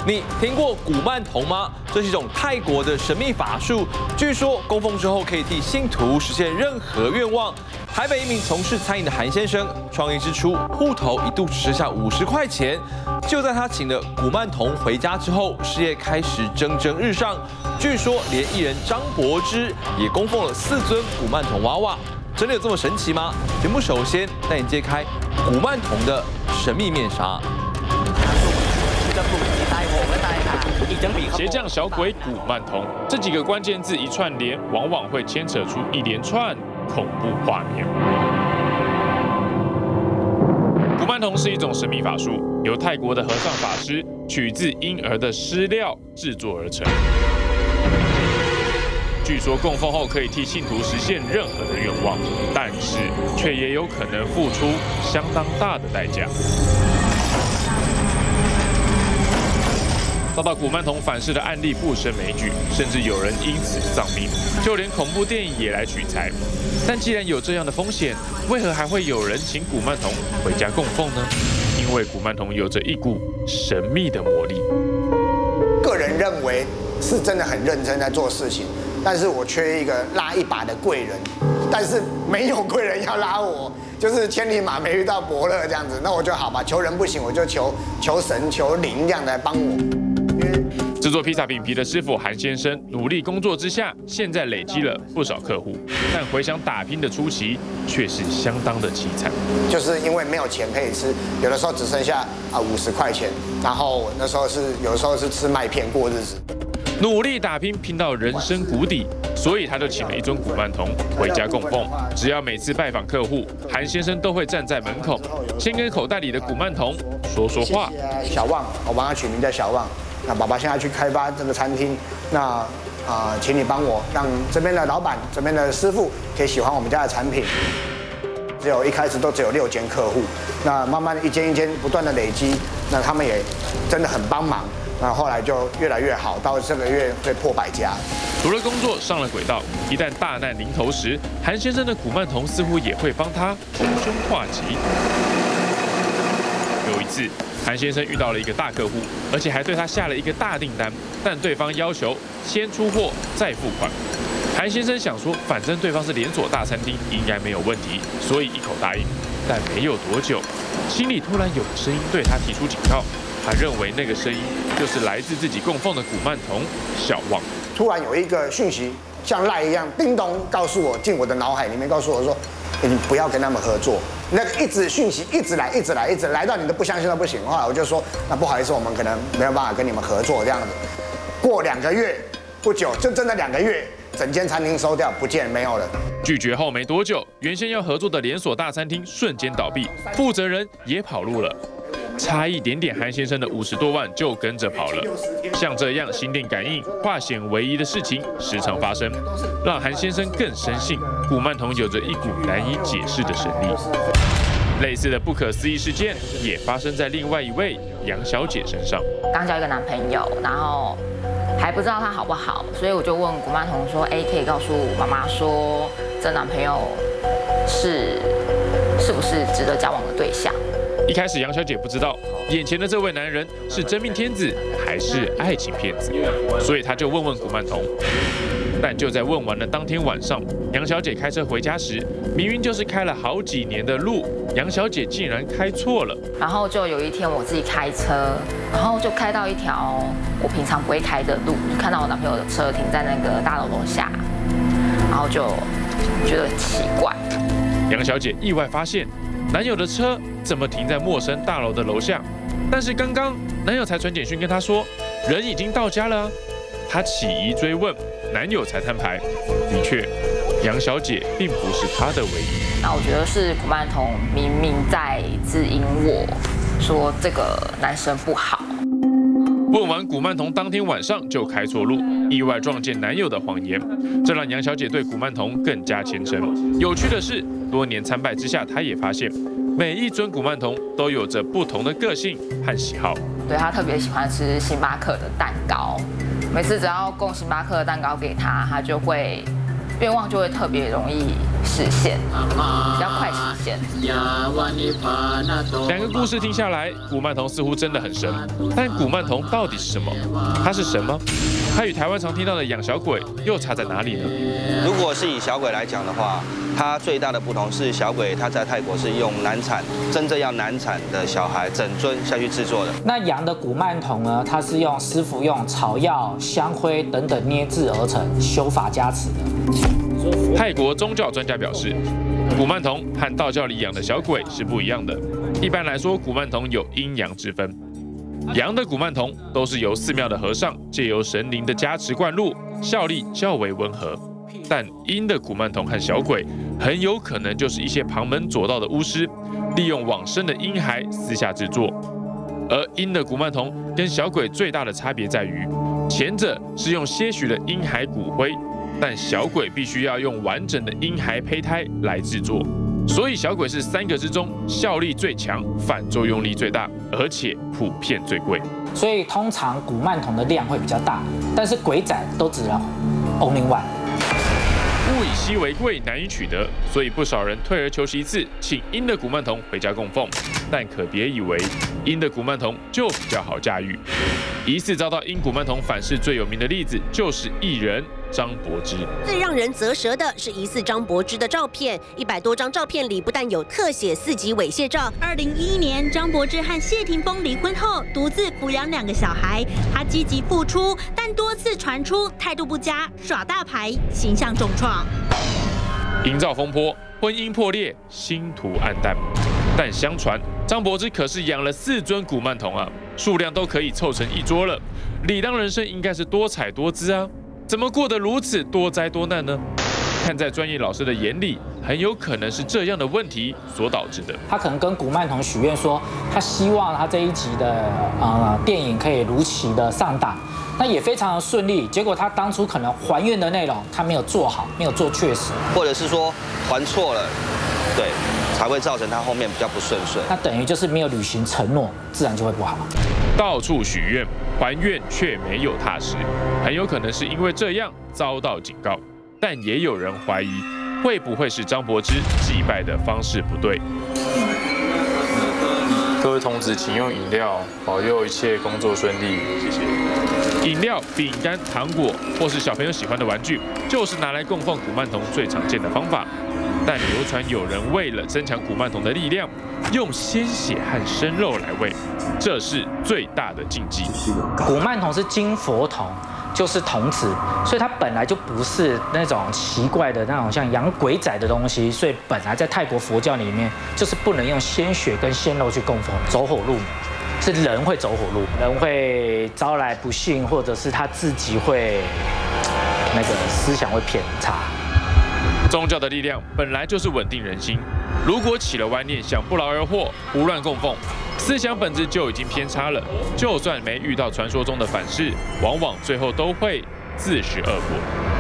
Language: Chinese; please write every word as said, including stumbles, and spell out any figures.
你听过古曼童吗？这是一种泰国的神秘法术，据说供奉之后可以替信徒实现任何愿望。台北一名从事餐饮的韩先生，创业之初户头一度只剩下五十块钱，就在他请了古曼童回家之后，事业开始蒸蒸日上。据说连艺人张柏芝也供奉了四尊古曼童娃娃，真的有这么神奇吗？节目首先带你揭开古曼童的神秘面纱。 鞋匠小鬼古曼童这几个关键字一串联，往往会牵扯出一连串恐怖画面。古曼童是一种神秘法术，由泰国的和尚法师取自婴儿的尸料制作而成。据说供奉后可以替信徒实现任何的愿望，但是却也有可能付出相当大的代价。 遭到古曼童反噬的案例不胜枚举，甚至有人因此丧命，就连恐怖电影也来取材。但既然有这样的风险，为何还会有人请古曼童回家供奉呢？因为古曼童有着一股神秘的魔力。 个人认为是真的很认真在做事情，但是我缺一个拉一把的贵人，但是没有贵人要拉我。 就是千里马没遇到伯乐这样子，那我就好吧，求人不行，我就求求神求灵这样来帮我。 制作披萨饼皮的师傅韩先生努力工作之下，现在累积了不少客户，但回想打拼的初期，却是相当的凄惨。 就是因为没有钱可以吃，有的时候只剩下啊五十块钱，然后那时候是有的时候是吃麦片过日子。 努力打拼，拼到人生谷底，所以他就请了一尊古曼童回家供奉。只要每次拜访客户，韩先生都会站在门口，先跟口袋里的古曼童说说话。 小旺，我帮他取名叫小旺。那爸爸现在去开发这个餐厅，那啊、呃，请你帮我让这边的老板、这边的师傅可以喜欢我们家的产品。只有一开始都只有六间客户，那慢慢一间一间不断的累积，那他们也真的很帮忙。 那后来就越来越好，到这个月会破百家。 除了工作上了轨道，一旦大难临头时，韩先生的古曼童似乎也会帮他逢凶化吉。有一次，韩先生遇到了一个大客户，而且还对他下了一个大订单，但对方要求先出货再付款。韩先生想说，反正对方是连锁大餐厅，应该没有问题，所以一口答应。但没有多久，心里突然有个声音对他提出警告。 他认为那个声音就是来自自己供奉的古曼童小旺。 突然有一个讯息，像赖一样，叮咚，告诉我进我的脑海里面，告诉我说，你不要跟他们合作。那个一直讯息一直来，一直来，一直来到你都不相信都不行。后来我就说，那不好意思，我们可能没有办法跟你们合作这样子。过两个月，不久就真的两个月，整间餐厅收掉，不见没有了。 拒绝后没多久，原先要合作的连锁大餐厅瞬间倒闭，负责人也跑路了。 差一点点，韩先生的五十多万就跟着跑了。像这样心电感应、化险为夷的事情时常发生，让韩先生更深信古曼童有着一股难以解释的神力。类似的不可思议事件也发生在另外一位杨小姐身上。 刚交一个男朋友，然后还不知道他好不好，所以我就问古曼童说：“哎，可以告诉妈妈说，这男朋友是是不是值得交往的对象？” 一开始，杨小姐不知道眼前的这位男人是真命天子还是爱情骗子，所以她就问问古曼童。但就在问完了当天晚上，杨小姐开车回家时，明明就是开了好几年的路，杨小姐竟然开错了。 然后就有一天我自己开车，然后就开到一条我平常不会开的路，就看到我男朋友的车停在那个大楼楼下，然后就觉得很奇怪。 杨小姐意外发现。 男友的车怎么停在陌生大楼的楼下？但是刚刚男友才传简讯跟她说，人已经到家了。她起疑追问，男友才摊牌，的确，杨小姐并不是他的唯一。 那我觉得是古曼童明明在指引我说这个男生不好。 问完古曼童当天晚上就开错路，意外撞见男友的谎言，这让杨小姐对古曼童更加虔诚。有趣的是，多年参拜之下，她也发现每一尊古曼童都有着不同的个性和喜好。 对，他特别喜欢吃星巴克的蛋糕，每次只要供星巴克的蛋糕给他，他就会愿望就会特别容易实现，比较快实现。 两个故事听下来，古曼童似乎真的很神，但古曼童到底是什么？它是神吗？它与台湾常听到的养小鬼又差在哪里呢？ 如果是以小鬼来讲的话，它最大的不同是小鬼它在泰国是用难产，真正要难产的小孩整尊下去制作的。 那羊的古曼童呢？它是用师傅用草药、香灰等等捏制而成，修法加持的。 泰国宗教专家表示，古曼童和道教里养的小鬼是不一样的。一般来说，古曼童有阴阳之分。阳的古曼童都是由寺庙的和尚借由神灵的加持灌入，效力较为温和。但阴的古曼童和小鬼很有可能就是一些旁门左道的巫师，利用往生的婴孩私下制作。而阴的古曼童跟小鬼最大的差别在于，前者是用些许的婴孩骨灰，但小鬼必须要用完整的婴孩胚胎来制作。所以小鬼是三个之中效力最强、反作用力最大，而且普遍最贵。 所以通常古曼童的量会比较大，但是鬼仔都只能 only one。 物以稀为贵，难以取得，所以不少人退而求其次，请阴的古曼童回家供奉。但可别以为阴的古曼童就比较好驾驭。疑似遭到阴古曼童反噬最有名的例子，就是艺人张柏芝。 最让人啧舌的是疑似张柏芝的照片，一百多张照片里不但有特写四级猥亵照。 二零一一年，张柏芝和谢霆锋离婚后，独自抚养两个小孩。她积极付出，但多次传出态度不佳、耍大牌、形象重创。 营造风波，婚姻破裂，星途黯淡。但相传张柏芝可是养了四尊古曼童啊，数量都可以凑成一桌了。理当人生应该是多彩多姿啊，怎么过得如此多灾多难呢？看在专业老师的眼里，很有可能是这样的问题所导致的。 他可能跟古曼童许愿说，他希望他这一集的呃电影可以如期的上档，那也非常的顺利。结果他当初可能还愿的内容，他没有做好，没有做确实， 或者是说还错了，对，才会造成他后面比较不顺遂。 那等于就是没有履行承诺，自然就会不好。 到处许愿还愿却没有踏实，很有可能是因为这样遭到警告。但也有人怀疑，会不会是张柏芝祭拜的方式不对？ 各位童子，请用饮料保佑一切工作顺利，谢谢。 饮料、饼干、糖果，或是小朋友喜欢的玩具，就是拿来供奉古曼童最常见的方法。但流传有人为了增强古曼童的力量，用鲜血和生肉来喂，这是最大的禁忌。 古曼童是金佛童，就是童子，所以它本来就不是那种奇怪的那种像养鬼仔的东西，所以本来在泰国佛教里面就是不能用鲜血跟鲜肉去供奉，走火入魔。是人会走火入魔，人会招来不幸，或者是他自己会那个思想会偏差。 宗教的力量本来就是稳定人心，如果起了歪念，想不劳而获，胡乱供奉，思想本质就已经偏差了。就算没遇到传说中的反噬，往往最后都会自食恶果。